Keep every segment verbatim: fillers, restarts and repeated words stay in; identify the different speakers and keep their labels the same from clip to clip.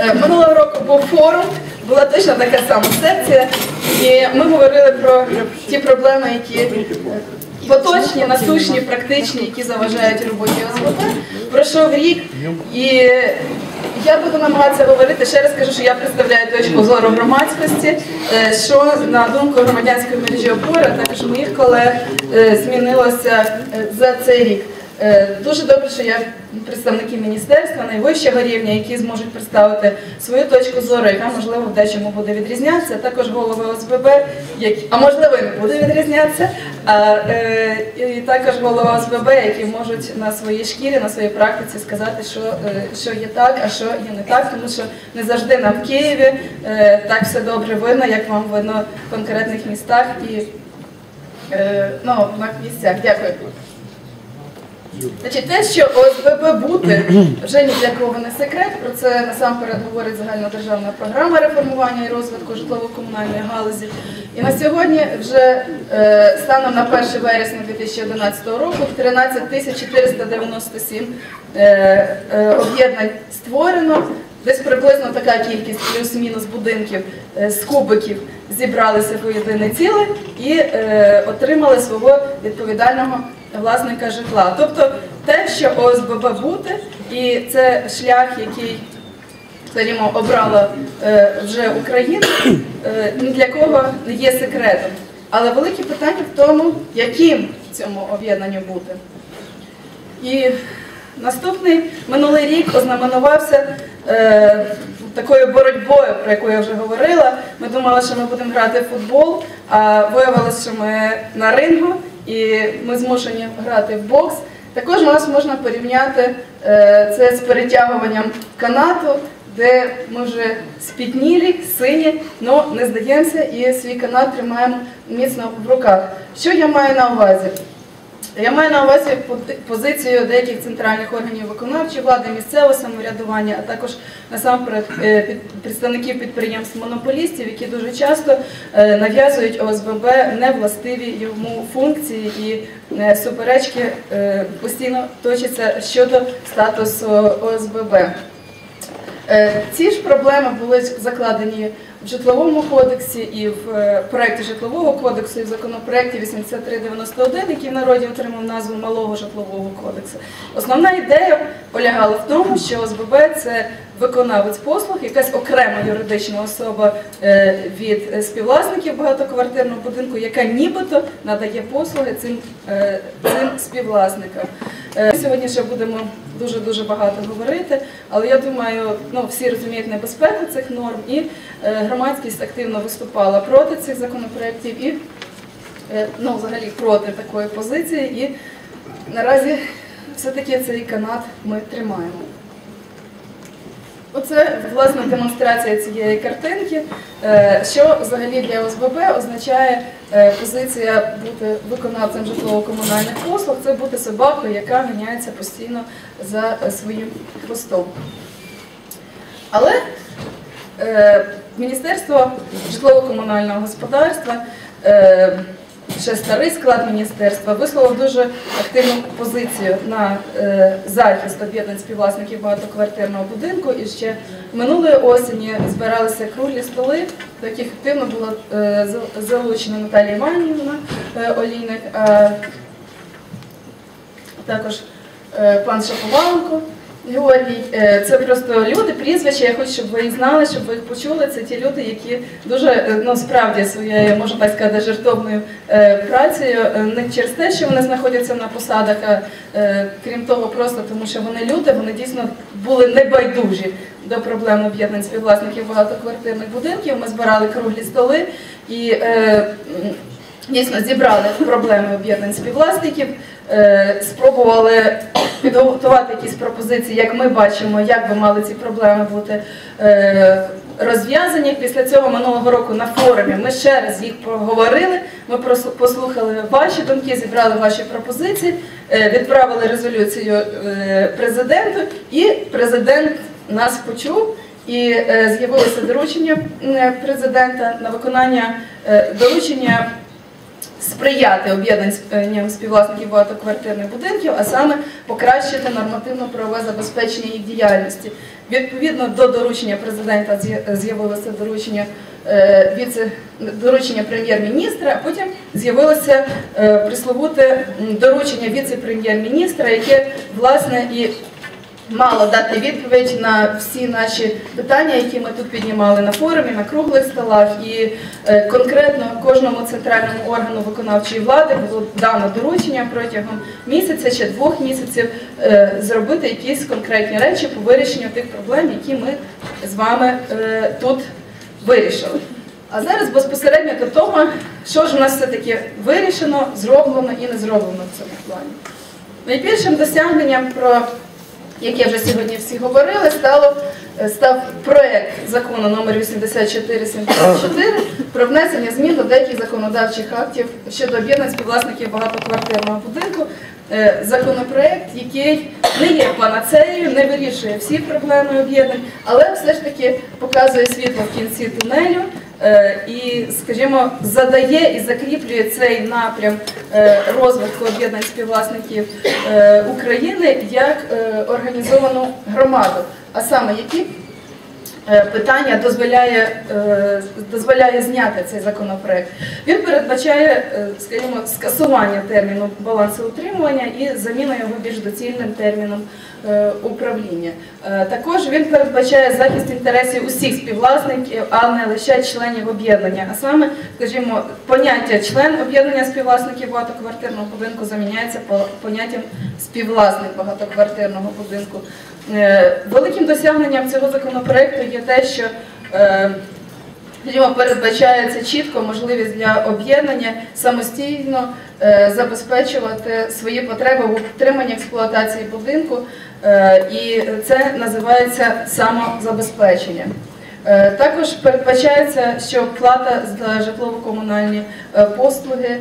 Speaker 1: Минулого року був форум, була точно така сама секція, і ми говорили про ті проблеми, які поточні, насущні, практичні, які заважають роботі О С В Б. Пройшов рік, і я буду намагатися говорити, ще раз кажу, що я представляю точку зору громадськості, що, на думку громадянської мережі «Опора», також моїх колег, змінилося за цей рік. Дуже добре, що є представники міністерства найвищого рівня, які зможуть представити свою точку зору, яка, можливо, в дечому буде відрізнятися. Також голови О С В Б, які, а можливо, і не буде відрізнятися, а, е, і також голови О С В Б, які можуть на своїй шкірі, на своїй практиці сказати, що, е, що є так, а що є не так, тому що не завжди нам в Києві е, так все добре видно, як вам видно в конкретних містах і е, ну, на місцях. Дякую. Значить, те, що О С В Б бути, вже ні для кого не секрет, про це насамперед говорить загальнодержавна програма реформування і розвитку житлово-комунальної галузі. І на сьогодні вже е, станом на перше вересня дві тисячі одинадцятого року тринадцять тисяч чотириста дев'яносто сім е, е, об'єднань створено. Десь приблизно така кількість плюс-мінус будинків е, з кубиків зібралися в єдине ціле і е, отримали свого відповідального власника житла. Тобто те, що О С Б Б бути, і це шлях, який, скажімо, обрала е, вже Україна, е, ні для кого не є секретом. Але велике питання в тому, яким цьому об'єднанню бути. І наступний минулий рік ознаменувався е, такою боротьбою, про яку я вже говорила. Ми думали, що ми будемо грати в футбол, а виявилося, що ми на рингу, і ми змушені грати в бокс. Також нас можна порівняти е, це з перетягуванням канату, де ми вже спітнілі, сині, але не здаємося і свій канат тримаємо міцно в руках. Що я маю на увазі? Я маю на увазі позицію деяких центральних органів виконавчої влади, місцевого самоврядування, а також насамперед представників підприємств-монополістів, які дуже часто нав'язують О С В Б невластиві йому функції, і суперечки постійно точаться щодо статусу О С В Б. Ці ж проблеми були закладені в Житловому кодексі і в проєкті Житлового кодексу, і в законопроєкті вісімдесят три дев'яносто один, який в народі отримав назву Малого Житлового кодексу. Основна ідея полягала в тому, що О С В Б – це виконавець послуг, якась окрема юридична особа від співвласників багатоквартирного будинку, яка нібито надає послуги цим, цим співвласникам. Ми сьогодні ще будемо дуже-дуже багато говорити, але я думаю, ну, всі розуміють небезпеку цих норм, і громадськість активно виступала проти цих законопроєктів і, ну, взагалі, проти такої позиції, і наразі все-таки цей канат ми тримаємо. Оце, власне, демонстрація цієї картинки, що взагалі для О С В Б означає позиція бути виконавцем житлово-комунальних послуг, це бути собакою, яка ганяється постійно за своїм хвостом. Але е, Міністерство житлово-комунального господарства, е, ще старий склад міністерства, висловив дуже активну позицію на е, захист об'єднань співвласників багатоквартирного будинку. І ще минулої осені збиралися круглі столи, до яких активно була е, залучена Наталія Іванівна е, Олійник, а також е, пан Шаповаленко Георгій. Це просто люди, прізвища, я хочу, щоб ви їх знали, щоб ви їх почули. Це ті люди, які дуже, ну, справді своєю, можна так сказати, жертовною е, працею, не через те, що вони знаходяться на посадах, а е, крім того, просто тому, що вони люди, вони дійсно були небайдужі до проблем об'єднань співвласників багатоквартирних будинків. Ми збирали круглі столи і е, дійсно зібрали проблеми об'єднань співвласників, е, спробували підготувати якісь пропозиції, як ми бачимо, як би мали ці проблеми бути е, розв'язані. Після цього минулого року на форумі ми ще раз їх проговорили, ми послухали ваші думки, зібрали ваші пропозиції, е, відправили резолюцію е, президенту, і президент нас почув. І е, з'явилося доручення президента на виконання е, доручення сприяти об'єднанням співвласників багатоквартирних будинків, а саме покращити нормативно-правове забезпечення їх діяльності. Відповідно до доручення президента з'явилося доручення віце доручення прем'єр-міністра, а потім з'явилося присловуте доручення віце-прем'єр-міністра, яке, власне, і мало дати відповідь на всі наші питання, які ми тут піднімали на форумі, на круглих столах, і конкретно кожному центральному органу виконавчої влади було дано доручення протягом місяця чи двох місяців зробити якісь конкретні речі по вирішенню тих проблем, які ми з вами тут вирішили. А зараз безпосередньо до того, що ж у нас все-таки вирішено, зроблено і не зроблено в цьому плані. Найбільшим досягненням, про яке вже сьогодні всі говорили, стало, став проєкт закону номер вісімдесят чотири сімдесят чотири про внесення змін до деяких законодавчих актів щодо об'єднань співвласників багатоквартирного будинку. Законопроєкт, який не є панацеєю, не вирішує всі проблеми об'єднань, але все ж таки показує світло в кінці тунелю і, скажімо, задає і закріплює цей напрям розвитку об'єднань співвласників України як організовану громаду. А саме, які питання дозволяє, дозволяє зняти цей законопроект. Він передбачає, скажімо, скасування терміну балансоутримування і заміну його більш доцільним терміном управління. Також він передбачає захист інтересів усіх співвласників, а не лише членів об'єднання. А саме, скажімо, поняття член об'єднання співвласників багатоквартирного будинку заміняється поняттям співвласник багатоквартирного будинку. Великим досягненням цього законопроекту є те, що передбачається чітко можливість для об'єднання самостійно забезпечувати свої потреби в утриманні експлуатації будинку, і це називається самозабезпечення. Також передбачається, що плата за житлово-комунальні послуги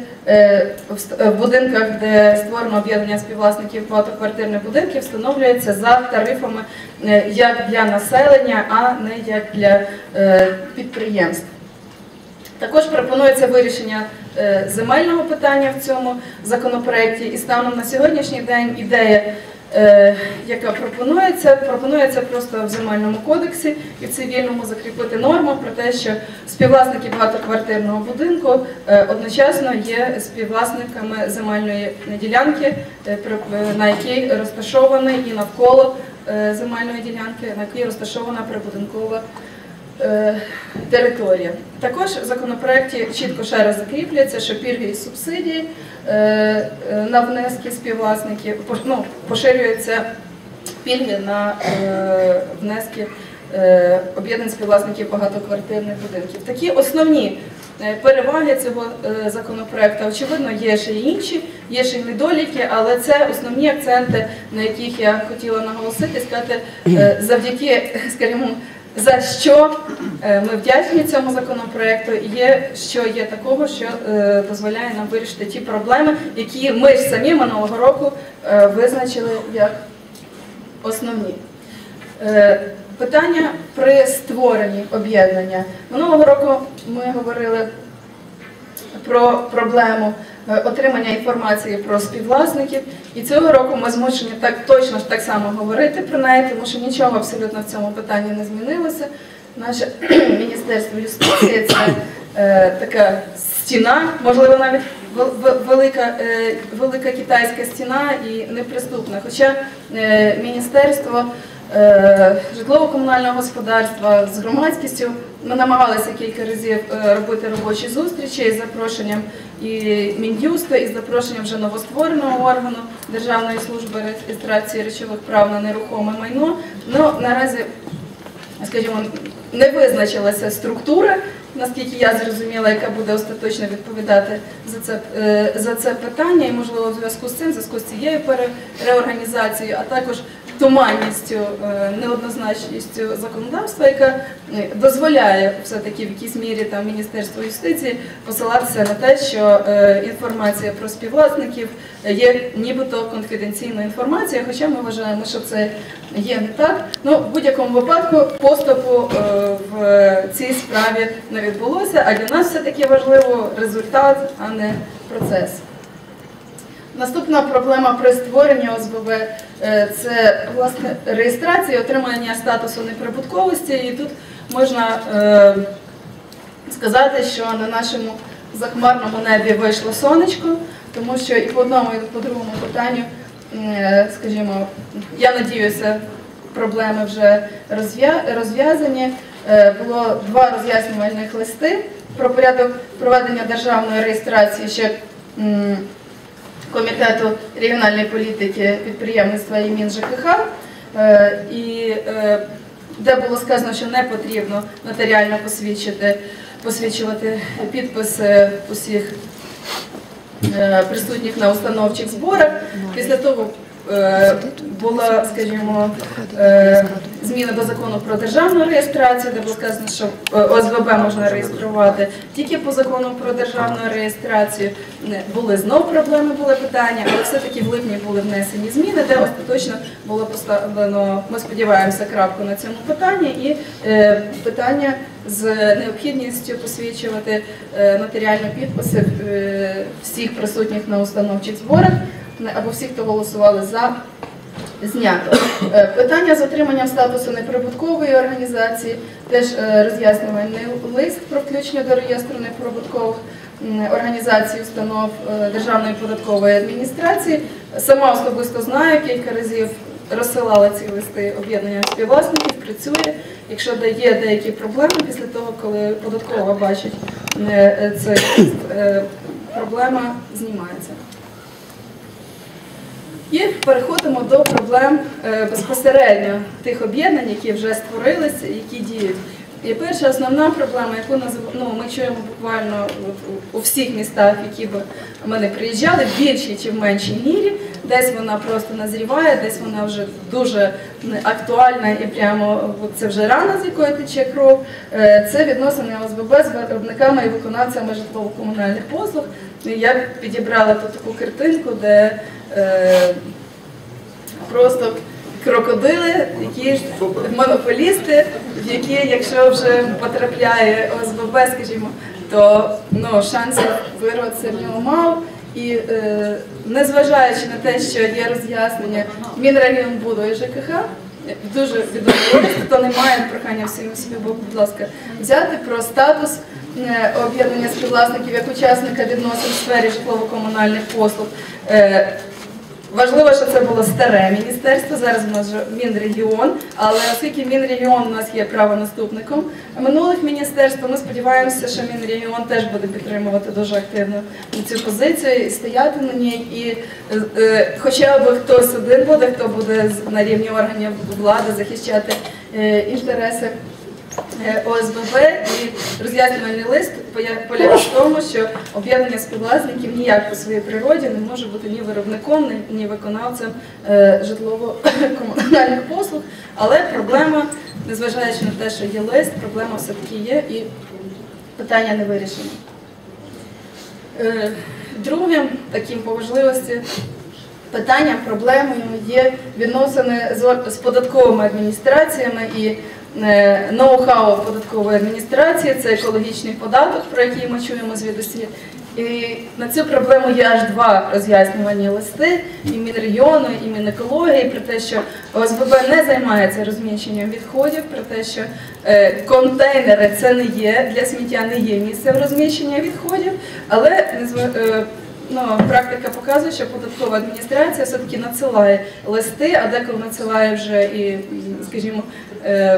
Speaker 1: в будинках, де створено об'єднання співвласників багатоквартирних будинків, встановлюється за тарифами як для населення, а не як для підприємств. Також пропонується вирішення земельного питання в цьому законопроекті, і станом на сьогоднішній день ідея, яка пропонується, пропонується просто в земельному кодексі і в цивільному закріпити норму про те, що співвласники багатоквартирного будинку одночасно є співвласниками земельної ділянки, на якій розташований і навколо земельної ділянки, на якій розташована прибудинкова територія. Також в законопроекті чітко ще раз закріплюється, що пільги і субсидії на внески співвласників, ну, поширюються пільги на внески об'єднань співвласників багатоквартирних будинків. Такі основні переваги цього законопроекту, очевидно, є ще й інші, є ще й недоліки, але це основні акценти, на яких я хотіла наголосити, сказати, завдяки, скажімо, за що ми вдячні цьому законопроекту, і є, що є такого, що е, дозволяє нам вирішити ті проблеми, які ми ж самі минулого року е, визначили як основні. Е, питання при створенні об'єднання. Минулого року ми говорили про проблему отримання інформації про співвласників, і цього року ми змушені так точно ж так само говорити про неї, тому що нічого абсолютно в цьому питанні не змінилося. Наше Міністерство юстиції – це е, така стіна, можливо, навіть велика, е, велика китайська стіна і неприступна. Хоча е, Міністерство е, житлово-комунального господарства з громадськістю, ми намагалися кілька разів е, робити робочі зустрічі із запрошенням і Мін'юсту, і з запрошенням вже новоствореного органу Державної служби реєстрації речових прав на нерухоме майно. Ну, наразі, скажімо, не визначилася структура, наскільки я зрозуміла, яка буде остаточно відповідати за це, за це питання, і, можливо, в зв'язку з цим, в зв'язку з цією реорганізацією, а також туманністю, неоднозначністю законодавства, яка дозволяє все-таки в якійсь мірі там Міністерству юстиції посилатися на те, що інформація про співвласників є нібито конфіденційною інформацією, хоча ми вважаємо, що це є не так. Ну, в будь-якому випадку поступу в цій справі не відбулося, а для нас все-таки важливо результат, а не процес. Наступна проблема при створенні О С В Б – це, власне, реєстрація і отримання статусу неприбутковості. І тут можна е, сказати, що на нашому захмарному небі вийшло сонечко, тому що і по одному, і по другому питанню, е, скажімо, я надіюся, проблеми вже розв'язані. Е, було два роз'яснювальних листи про порядок проведення державної реєстрації ще м, Комітету регіональної політики, підприємництва і МінЖКХ, і де було сказано, що не потрібно нотаріально посвідчити, посвідчувати підписи усіх присутніх на установчих зборах. Після того була, скажімо, зміна до закону про державну реєстрацію, де було сказано, що О С В Б можна реєструвати тільки по закону про державну реєстрацію. Були знов проблеми, були питання, але все-таки в липні були внесені зміни, де остаточно було поставлено, ми сподіваємося, крапку на цьому питанні, і питання з необхідністю посвідчувати нотаріальні підписи всіх присутніх на установчих зборах або всіх, хто голосували за, знято. Питання з отриманням статусу неприбуткової організації, теж роз'яснювальний лист про включення до реєстру неприбуткових організацій, установ Державної податкової адміністрації. Сама особисто знаю, кілька разів розсилала ці листи об'єднання співвласників, працює. Якщо є деякі проблеми після того, коли податкова бачить цей лист, проблема знімається. І переходимо до проблем безпосередньо тих об'єднань, які вже створилися, які діють. І перша основна проблема, яку ну, ми чуємо буквально у всіх містах, які б ми не приїжджали, в більшій чи в меншій мірі, десь вона просто назріває, десь вона вже дуже актуальна і прямо це вже рана, з якої тече кров. Це відносини О С В Б з виробниками і виконавцями житлово-комунальних послуг. Я підібрала тут таку картинку, де е, просто крокодили, які ж монополісти, в які, якщо вже потрапляє О С В Б, скажімо, то ну, шансів вирватися в нього мало. І е, незважаючи на те, що є роз'яснення Мінрегіонбуду і Ж К Х, дуже відомий, хто не має прохання всім собі, будь ласка, взяти про статус об'єднання співвласників як учасника відносин в сфері житлово-комунальних послуг. Е, Важливо, що це було старе міністерство, зараз у нас вже Мінрегіон, але оскільки Мінрегіон у нас є правонаступником минулих міністерств, ми сподіваємося, що Мінрегіон теж буде підтримувати дуже активно цю позицію і стояти на ній. І е, хоча б хтось один буде, хто буде на рівні органів влади захищати е, інтереси О С В Б, і роз'яснювальний лист полягає в тому, що об'єднання співвласників ніяк по своїй природі не може бути ні виробником, ні виконавцем житлово-комунальних послуг, але проблема, незважаючи на те, що є лист, проблема все-таки є і питання не вирішено. Другим таким по важливості питанням, проблемою є відносини з податковими адміністраціями і ноу-хау податкової адміністрації, це екологічний податок, про який ми чуємо звідусіль. І на цю проблему є аж два роз'яснювальні листи, і Мінрегіону, і Мінекології, про те, що О С В Б не займається розміщенням відходів, про те, що е, контейнери це не є, для сміття не є місцем розміщення відходів, але е, ну, практика показує, що податкова адміністрація все-таки надсилає листи, а деколи надсилає вже і, скажімо, е,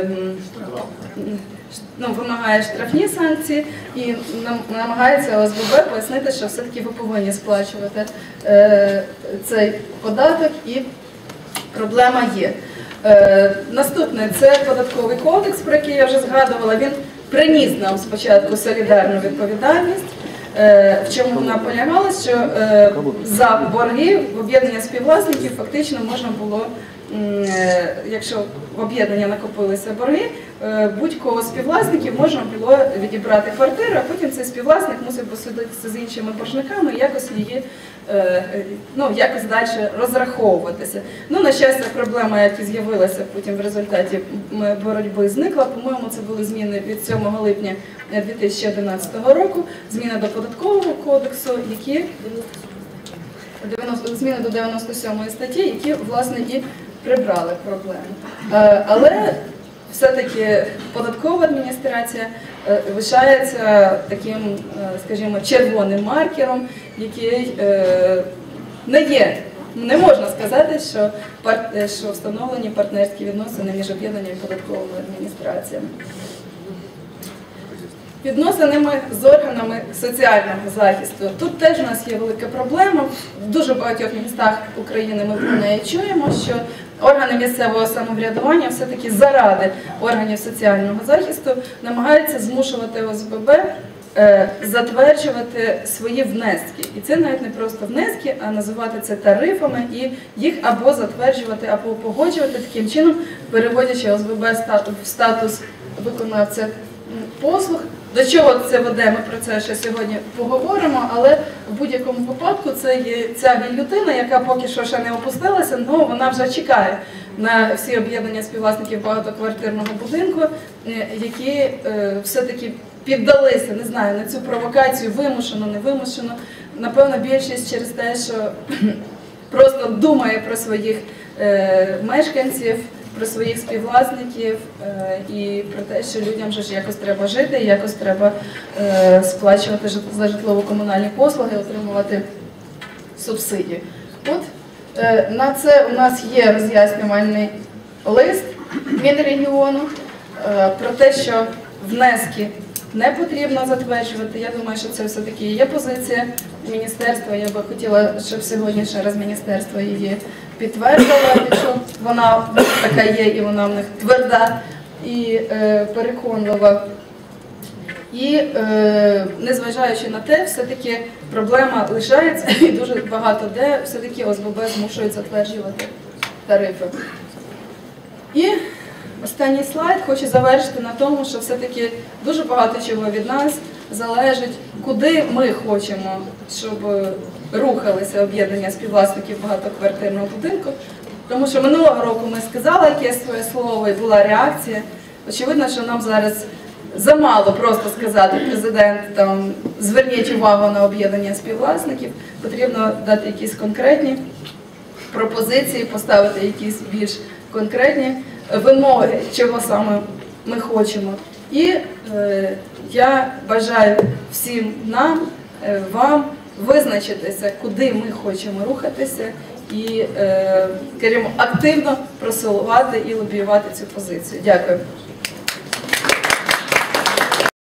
Speaker 1: ну, вимагає штрафні санкції і намагається О С В Б пояснити, що все-таки ви повинні сплачувати е, цей податок, і проблема є. Е, наступне – це податковий кодекс, про який я вже згадувала. Він приніс нам спочатку солідарну відповідальність. В чому вона полягала, що за борги в об'єднання співвласників фактично можна було якщо в об'єднання накопилися борги, будь-кого з співвласників можна було відібрати квартиру, а потім цей співвласник мусив посудитися з іншими боржниками і якось її, ну, якось далі розраховуватися. Ну, на щастя, проблема, яка з'явилася потім в результаті боротьби, зникла. По-моєму, це були зміни від сьомого липня дві тисячі одинадцятого року, зміни до Податкового кодексу, які зміни до дев'яносто сьомої статті, які, власне, і прибрали проблему. Але все-таки податкова адміністрація лишається таким, скажімо, червоним маркером, який не є, не можна сказати, що, що встановлені партнерські відносини між об'єднанням і податковими адміністраціями. Відносинами з органами соціального захисту. Тут теж у нас є велика проблема. В дуже багатьох містах України ми про неї чуємо, що органи місцевого самоврядування все-таки заради органів соціального захисту намагаються змушувати О С Б Б е, затверджувати свої внески. І це навіть не просто внески, а називати це тарифами і їх або затверджувати, або погоджувати, таким чином переводячи О С Б Б в статус виконавця послуг. До чого це веде, ми про це ще сьогодні поговоримо, але в будь-якому випадку це є ця гільотина, яка поки що ще не опустилася, але вона вже чекає на всі об'єднання співвласників багатоквартирного будинку, які е, все-таки піддалися, не знаю, на цю провокацію, вимушено, не вимушено. Напевно, більшість через те, що просто думає про своїх е, мешканців, про своїх співвласників е, і про те, що людям вже ж якось треба жити, якось треба е, сплачувати за житлово-комунальні послуги, отримувати субсидії. От е, на це у нас є роз'яснювальний лист Мінрегіону е, про те, що внески не потрібно затверджувати. Я думаю, що це все-таки є позиція міністерства. Я би хотіла, щоб сьогодні ще раз міністерство її підтвердило, якщо вона така є і вона в них тверда і е, переконлива. І е, незважаючи на те, все-таки проблема лишається і дуже багато де все-таки О С Б Б змушують затверджувати тарифи. І останній слайд хочу завершити на тому, що все-таки дуже багато чого від нас залежить, куди ми хочемо, щоб рухалися об'єднання співвласників багатоквартирного будинку. Тому що минулого року ми сказали якесь своє слово і була реакція. Очевидно, що нам зараз замало просто сказати президент, там, зверніть увагу на об'єднання співвласників, потрібно дати якісь конкретні пропозиції, поставити якісь більш конкретні вимоги, чого саме ми хочемо. І е, я бажаю всім нам, е, вам визначитися, куди ми хочемо рухатися і, е, скажімо, активно просувати і лобіювати цю позицію. Дякую.